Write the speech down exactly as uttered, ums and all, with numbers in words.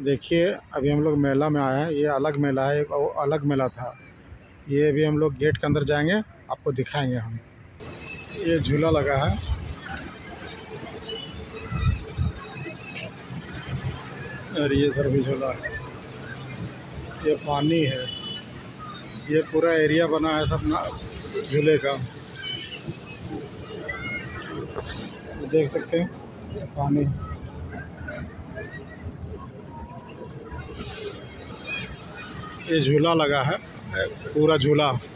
देखिए अभी हम लोग मेला में आए हैं। ये अलग मेला है, एक और अलग मेला था। ये अभी हम लोग गेट के अंदर जाएंगे, आपको दिखाएंगे हम। ये झूला लगा है, और ये इधर भी झूला है। ये पानी है, ये पूरा एरिया बना है सब ना झूले का, देख सकते हैं पानी। ये झूला लगा है, पूरा झूला।